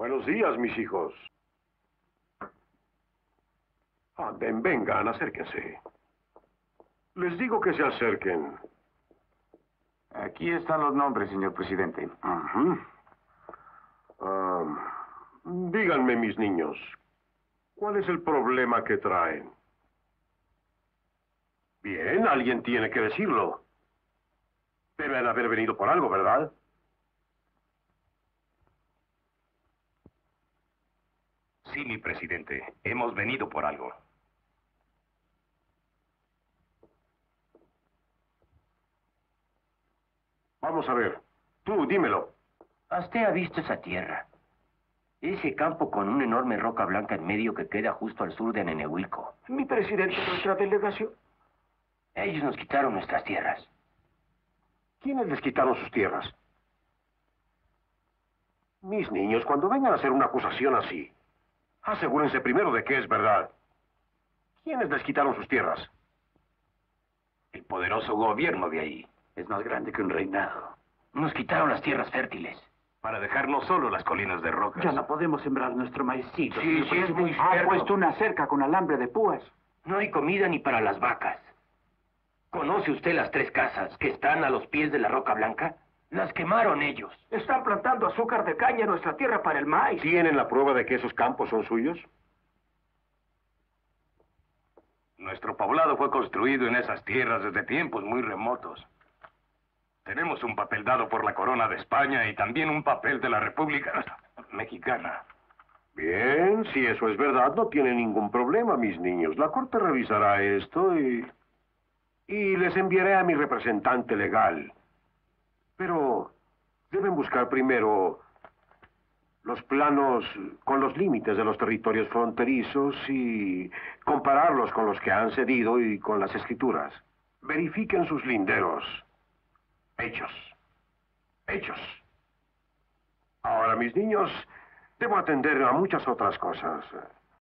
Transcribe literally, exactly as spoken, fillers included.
Buenos días, mis hijos. Anden, vengan, acérquense. Les digo que se acerquen. Aquí están los nombres, señor presidente. Ujú. Ah, díganme, mis niños, ¿cuál es el problema que traen? Bien, alguien tiene que decirlo. Deben haber venido por algo, ¿verdad? Sí, mi presidente. Hemos venido por algo. Vamos a ver. Tú, dímelo. ¿Usted ha visto esa tierra? Ese campo con una enorme roca blanca en medio que queda justo al sur de Nenehuilco. Mi presidente, nuestra delegación. Ellos nos quitaron nuestras tierras. ¿Quiénes les quitaron sus tierras? Mis niños, cuando vengan a hacer una acusación así, asegúrense primero de que es verdad. ¿Quiénes les quitaron sus tierras? El poderoso gobierno de ahí. Es más grande que un reinado. Nos quitaron las tierras fértiles. Para dejarnos solo las colinas de rocas. Ya no podemos sembrar nuestro maicito. Sí, sí, es muy Ha cierto. puesto una cerca con alambre de púas. No hay comida ni para las vacas. ¿Conoce usted las tres casas que están a los pies de la roca blanca? Las quemaron ellos. Están plantando azúcar de caña en nuestra tierra para el maíz. ¿Tienen la prueba de que esos campos son suyos? Nuestro poblado fue construido en esas tierras desde tiempos muy remotos. Tenemos un papel dado por la corona de España y también un papel de la República Mexicana. Bien, si eso es verdad, no tiene ningún problema, mis niños. La corte revisará esto y... y les enviaré a mi representante legal. Pero deben buscar primero los planos con los límites de los territorios fronterizos y compararlos con los que han cedido y con las escrituras. Verifiquen sus linderos. Hechos. Hechos. Ahora, mis niños, debo atender a muchas otras cosas.